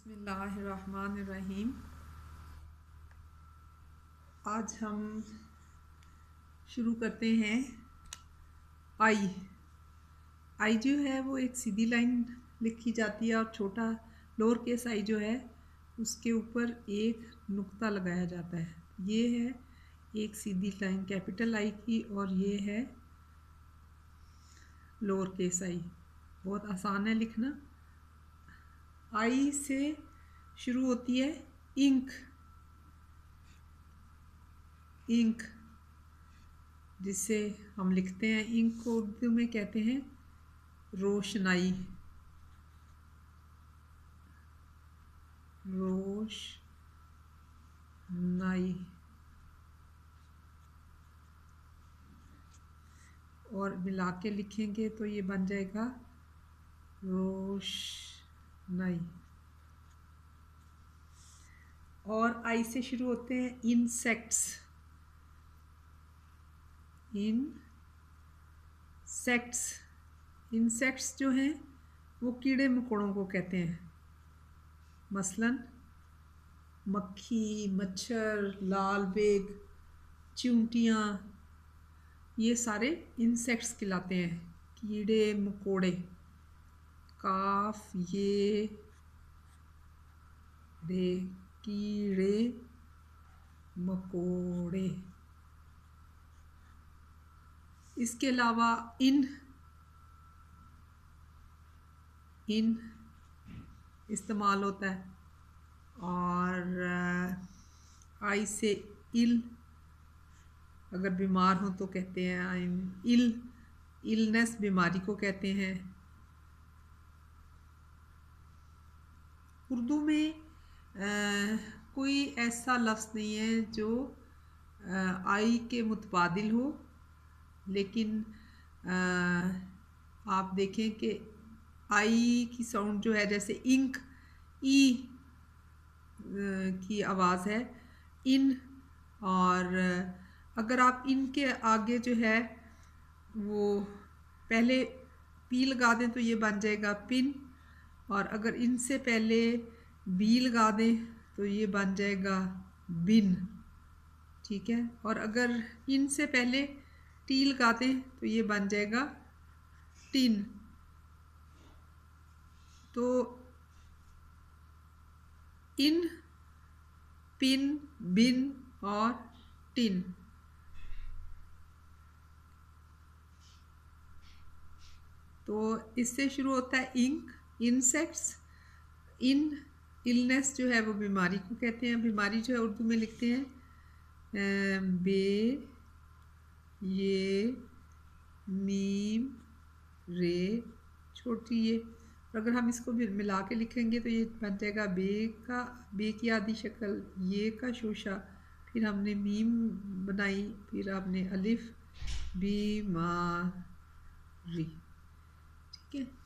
बिस्मिल्लाहिर्रहमानिर्रहीम। आज हम शुरू करते हैं आई। आई जो है वो एक सीधी लाइन लिखी जाती है और छोटा लोअर केस आई जो है उसके ऊपर एक नुक्ता लगाया जाता है। ये है एक सीधी लाइन कैपिटल आई की और ये है लोअर केस आई। बहुत आसान है लिखना। आई से शुरू होती है इंक। इंक जिससे हम लिखते हैं, इंक को उर्दू में कहते हैं रोशनाई। रोशनाई और मिला के लिखेंगे तो ये बन जाएगा रोशनाई। और आई से शुरू होते हैं इंसेक्ट्स। इंसेक्ट्स जो हैं वो कीड़े मकोड़ों को कहते हैं। मसलन मक्खी, मच्छर, लाल बेग, चींटियाँ, ये सारे इंसेक्ट्स कहलाते हैं। कीड़े मकोड़े, काफ ये रे, कीड़े मकोड़े। इसके अलावा इन इस्तेमाल होता है। और आई से इल, अगर बीमार हो तो कहते हैं आई एम इल। इलनेस बीमारी को कहते हैं। उर्दू में कोई ऐसा लफ्ज़ नहीं है जो आई के मुतबादिल हो, लेकिन आप देखें कि आई की साउंड जो है, जैसे इंक ई की आवाज़ है इन, और अगर आप इन के आगे जो है वो पहले पी लगा दें तो ये बन जाएगा पिन, और अगर इनसे पहले बी लगा दें तो ये बन जाएगा बिन। ठीक है। और अगर इनसे पहले टी लगा दें तो ये बन जाएगा टिन। तो इन, पिन, बिन और टिन। तो इससे शुरू होता है इंक, इंसेक्ट्स। इन, इलनेस जो है वो बीमारी को कहते हैं। बीमारी जो है उर्दू में लिखते हैं बे ये मीम रे छोटी ये। और अगर हम इसको भी मिला के लिखेंगे तो ये बन जाएगा बे की आधी शक्ल, ये का शोशा, फिर हमने मीम बनाई, फिर हमने अलिफ, बीमारी। ठीक है।